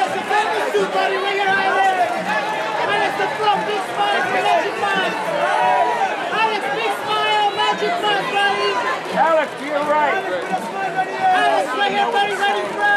Alex, the famous dude, buddy, ring it high there. Alex, the front, big smile, magic mind. Alex, big smile, magic mind, buddy. Alex, to your right. Alex, right here, buddy, ready, bro.